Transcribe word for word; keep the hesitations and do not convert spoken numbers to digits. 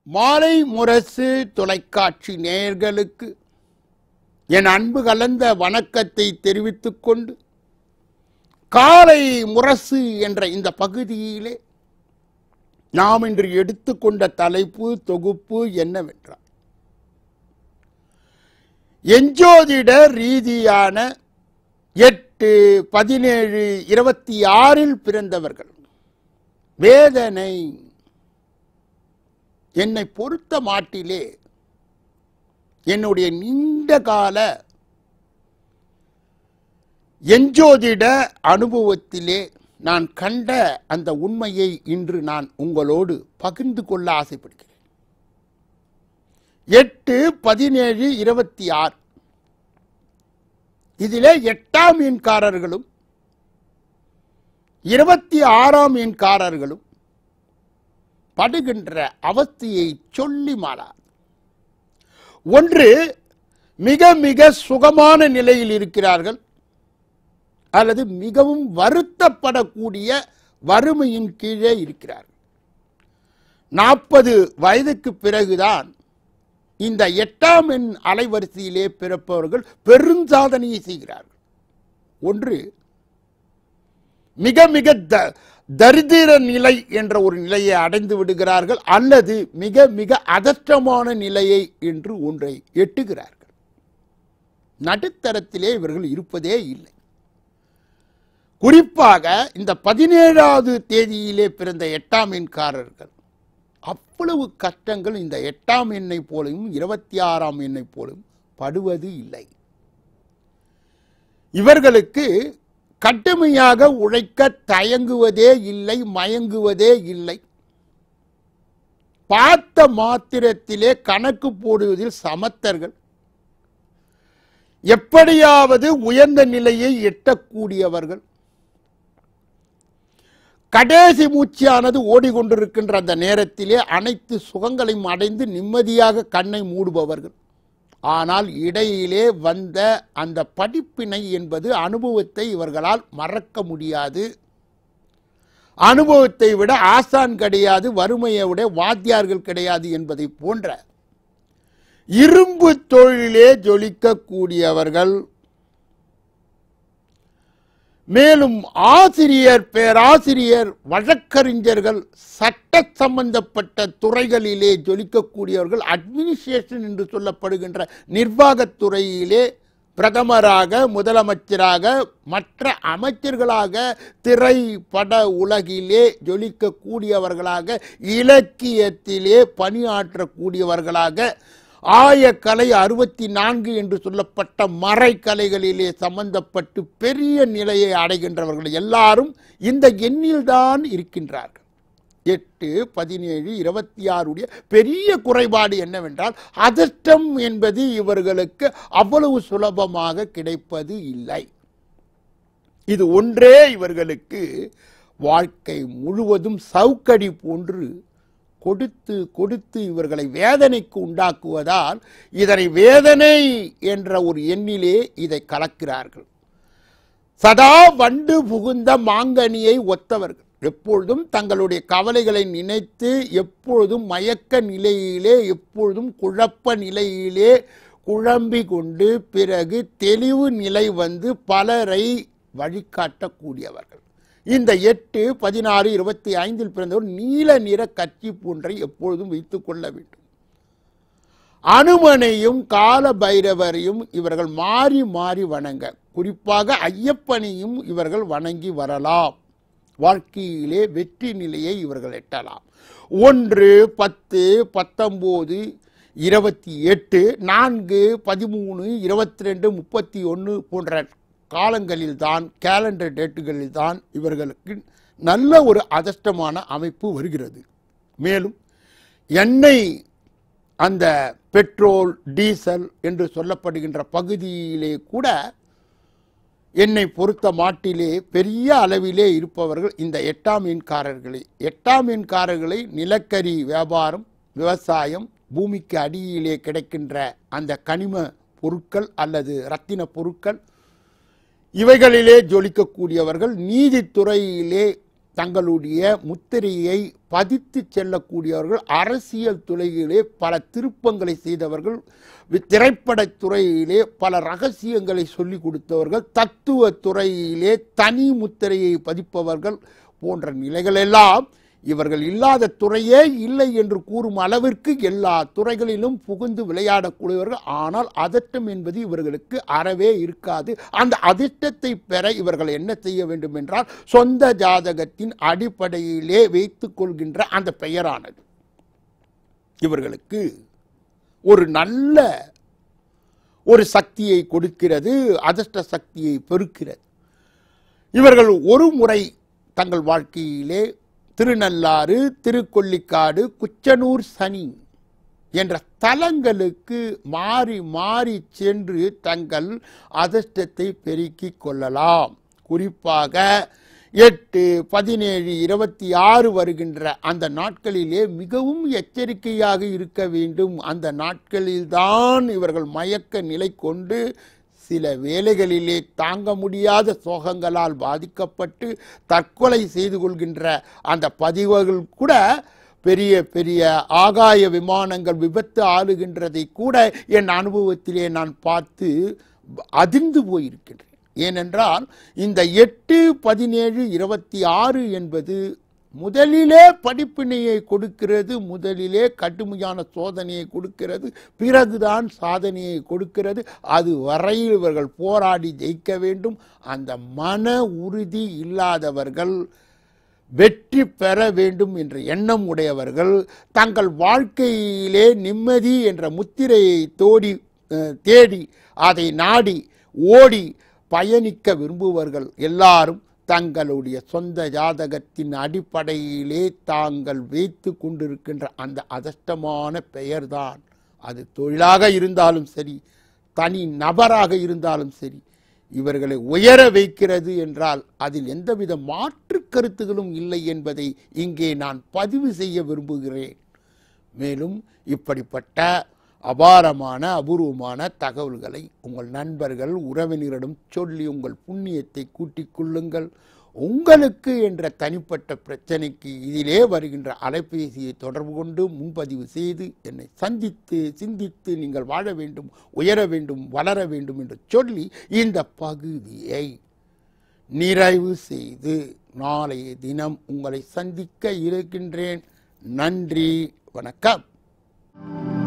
மாலைமுரசு தொலைக்காட்சி நேயர்களுக்கு என் அன்பு கலந்த வணக்கத்தை தெரிவித்துக் கொண்டு, காலை முரசு என்ற இந்த பகுதியிலே நாம் இன்று எடுத்துக்கொண்ட தலைப்பு தொகுப்பு என்னவென்றால், எஞ்சோதிட ரீதியான எட்டு பதினேழு இருபத்தி ஆறில் பிறந்தவர்கள் வேதனை. என்னை பொறுத்த மாட்டிலே என்னுடைய நீண்ட கால எஞ்சோதிட அனுபவத்திலே நான் கண்ட அந்த உண்மையை இன்று நான் உங்களோடு பகிர்ந்து கொள்ள ஆசைப்படுகிறேன். எட்டு பதினேழு இருபத்தி ஆறு இதிலே எட்டாம் எண்காரர்களும் இருபத்தி ஆறாம் எண்காரர்களும் படுகின்ற அவஸ்தையை சொல்லி மாறாது. ஒன்று, மிக மிக சுகமான நிலையில் இருக்கிறார்கள், அல்லது மிகவும் வருத்தப்படக்கூடிய வறுமையின் கீழே இருக்கிறார்கள். நாற்பது வயதுக்கு பிறகுதான் இந்த எட்டாம் எண் அலைவரிசையிலே பிறப்பவர்கள் பெருஞ்சாதனையை செய்கிறார்கள். ஒன்று, மிக மிக தரித்திர நிலை என்ற ஒரு நிலையை அடைந்து விடுகிறார்கள், அல்லது மிக மிக அதற்றமான நிலையை என்று ஒன்றை எட்டுகிறார்கள். நடுத்தரத்திலே இவர்கள் இருப்பதே இல்லை. குறிப்பாக இந்த பதினேழாவது தேதியிலே பிறந்த எட்டாம் எண்காரர்கள் அவ்வளவு கஷ்டங்கள் இந்த எட்டாம் எண்ணை போலும் இருபத்தி ஆறாம் எண்ணை போலும் படுவது இல்லை. இவர்களுக்கு கடுமையாக உழைக்க தயங்குவதே இல்லை, மயங்குவதே இல்லை. பார்த்த மாத்திரத்திலே கணக்கு போடுவதில் சமத்தர்கள். எப்படியாவது உயர்ந்த நிலையை எட்டக்கூடியவர்கள். கடைசி மூச்சானது ஓடிக்கொண்டிருக்கின்ற அந்த நேரத்திலே அனைத்து சுகங்களையும் அடைந்து நிம்மதியாக கண்ணை மூடுபவர்கள். ஆனால் இடையிலே வந்த அந்த படிப்பினை என்பது அனுபவத்தை இவர்களால் மறக்க முடியாது. அனுபவத்தை விட ஆசான் கிடையாது, வறுமையை விட வாத்தியார்கள் கிடையாது என்பதை போன்ற இரும்பு தொழிலே ஜொலிக்கக்கூடியவர்கள். மேலும் ஆசிரியர், பேராசிரியர், வழக்கறிஞர்கள், சட்ட சம்பந்தப்பட்ட துறைகளிலே ஜொலிக்கக்கூடியவர்கள். அட்மினிஸ்ட்ரேஷன் என்று சொல்லப்படுகின்ற நிர்வாகத்துறையிலே பிரதமராக, முதலமைச்சராக, மற்ற அமைச்சர்களாக, திரைப்பட உலகிலே ஜொலிக்கக்கூடியவர்களாக, இலக்கியத்திலே பணியாற்றக்கூடியவர்களாக, ஆயக்கலை அறுபத்தி நான்கு என்று சொல்லப்பட்ட மறைக்கலைகளிலே சம்பந்தப்பட்டு பெரிய நிலையை அடைகின்றவர்கள் எல்லாரும் இந்த எண்ணில்தான் இருக்கின்றார்கள். எட்டு பதினேழு இருபத்தி ஆறுடைய பெரிய குறைபாடு என்னவென்றால், அதிர்ஷ்டம் என்பது இவர்களுக்கு அவ்வளவு சுலபமாக கிடைப்பது இல்லை. இது ஒன்றே இவர்களுக்கு வாழ்க்கை முழுவதும் சவுக்கடி போன்று கொடுத்து கொடுத்து இவர்களை வேதனைக்கு உண்டாக்குவதால் இதனை வேதனை என்ற ஒரு எண்ணிலே இதை கலக்கிறார்கள். சதா வண்டு புகுந்த மாங்கனியை ஒத்தவர்கள். எப்பொழுதும் தங்களுடைய கவலைகளை நினைத்து எப்பொழுதும் மயக்க நிலையிலே, எப்பொழுதும் குழப்ப நிலையிலே குழம்பி கொண்டு பிறகு தெளிவு நிலை வந்து பலரை வழிகாட்டக்கூடியவர்கள். இந்த எட்டு பதினாறு இருபத்தி ஐந்தில் பிறந்தவர் நீல நிற கட்சி போன்றை எப்பொழுதும் வைத்துக் கொள்ள வேண்டும். அனுமனையும் கால பைரவரையும் இவர்கள் மாறி மாறி வணங்க, குறிப்பாக ஐயப்பனையும் இவர்கள் வணங்கி வரலாம். வாழ்க்கையிலே வெற்றி நிலையை இவர்கள் எட்டலாம். ஒன்று, பத்து, பத்தொன்பது, இருபத்தி எட்டு, நான்கு, பதிமூணு, இருபத்தி ரெண்டு, முப்பத்தி ஒன்று போன்ற காலங்களில் தான், கேலண்டர் டேட்டுகளில் தான் இவர்களுக்கு நல்ல ஒரு அதிர்ஷ்டமான அமைப்பு வருகிறது. மேலும் எண்ணெய், அந்த பெட்ரோல், டீசல் என்று சொல்லப்படுகின்ற பகுதியிலே கூட என்னை பொறுத்த மாட்டிலே பெரிய அளவிலே இருப்பவர்கள் இந்த எட்டாம் எண்காரர்களை. எட்டாம் எண்காரர்களை நிலக்கரி வியாபாரம், விவசாயம், பூமிக்கு அடியிலே கிடைக்கின்ற அந்த கனிம பொருட்கள் அல்லது ரத்தின பொருட்கள், இவைகளிலே ஜொலிக்கக்கூடியவர்கள். நீதித்துறையிலே தங்களுடைய முத்திரையை பதித்து செல்லக்கூடியவர்கள். அரசியல் துறையிலே பல திருப்பங்களை செய்தவர்கள், திரைப்படத் துறையிலே பல ரகசியங்களை சொல்லிக் கொடுத்தவர்கள், தத்துவ துறையிலே தனி முத்திரையை பதிப்பவர்கள் போன்ற நிலைகளெல்லாம் இவர்கள் இல்லாத துறையே இல்லை என்று கூறும் அளவிற்கு எல்லா துறைகளிலும் புகுந்து விளையாடக்கூடியவர்கள். ஆனால் அதிர்ஷ்டம் என்பது இவர்களுக்கு அறவே இருக்காது. அந்த அதிர்ஷ்டத்தை பெற இவர்கள் என்ன செய்ய வேண்டும் என்றால், சொந்த ஜாதகத்தின் அடிப்படையிலே வைத்துக் கொள்கின்ற அந்த பெயரானது இவர்களுக்கு ஒரு நல்ல ஒரு சக்தியை கொடுக்கிறது, அதிர்ஷ்ட சக்தியை பெருக்கிறது. இவர்கள் ஒரு முறை தங்கள் வாழ்க்கையிலே திருநள்ளாறு, திருக்கொள்ளிக்காடு, குச்சனூர் சனி என்ற தலங்களுக்கு மாறி மாறி சென்று தங்கள் அதிர்ஷ்டத்தை பெருக்கிக் கொள்ளலாம். குறிப்பாக எட்டு, பதினேழு, இருபத்தி ஆறு வருகின்ற அந்த நாட்களிலே மிகவும் எச்சரிக்கையாக இருக்க வேண்டும். அந்த நாட்களில்தான் இவர்கள் மயக்க நிலை கொண்டு சில வேளைகளிலே தாங்க முடியாத சோகங்களால் பாதிக்கப்பட்டு தற்கொலை செய்து கொள்கின்ற அந்த பதிவுகள் கூட, பெரிய பெரிய ஆகாய விமானங்கள் விபத்து ஆளுகின்றதை கூட என் அனுபவத்திலே நான் பார்த்து அதிர்ந்து போயிருக்கின்றேன். ஏனென்றால் இந்த எட்டு, பதினேழு, இருபத்தி ஆறு என்பது முதலிலே படிப்பினையை கொடுக்கிறது, முதலிலே கடுமையான சோதனையை கொடுக்கிறது, பிறகுதான் சாதனையை கொடுக்கிறது. அது வரையில் இவர்கள் போராடி ஜெயிக்க வேண்டும். அந்த மன உறுதி இல்லாதவர்கள், வெற்றி பெற வேண்டும் என்ற எண்ணம் உடையவர்கள், தங்கள் வாழ்க்கையிலே நிம்மதி என்ற முத்திரையை தோடி தேடி அதை நாடி ஓடி பயணிக்க விரும்புவர்கள் எல்லாரும் தங்களுடைய சொந்த ஜாதகத்தின் அடிப்படையிலே தாங்கள் வைத்து கொண்டிருக்கின்ற அந்த அதிர்ஷ்டமான பெயர்தான், அது தொழிலாக இருந்தாலும் சரி, தனி நபராக இருந்தாலும் சரி, இவர்களை உயர வைக்கிறது என்றால் அதில் எந்தவித மாற்று கருத்துகளும் இல்லை என்பதை இங்கே நான் பதிவு செய்ய விரும்புகிறேன். மேலும் இப்படிப்பட்ட அபாரமான அபூர்வமான தகவல்களை உங்கள் நண்பர்கள், உறவினரிடம் சொல்லி உங்கள் புண்ணியத்தை கூட்டிக் கொள்ளுங்கள். உங்களுக்கு என்ற தனிப்பட்ட பிரச்சனைக்கு இதிலே வருகின்ற அலைபேசியை தொடர்பு கொண்டு முன்பதிவு செய்து என்னை சந்தித்து சிந்தித்து நீங்கள் வாழ வேண்டும், உயர வேண்டும், வளர வேண்டும் என்று சொல்லி இந்த பகுதியை நிறைவு செய்து நாளைய தினம் உங்களை சந்திக்க இருக்கின்றேன். நன்றி, வணக்கம்.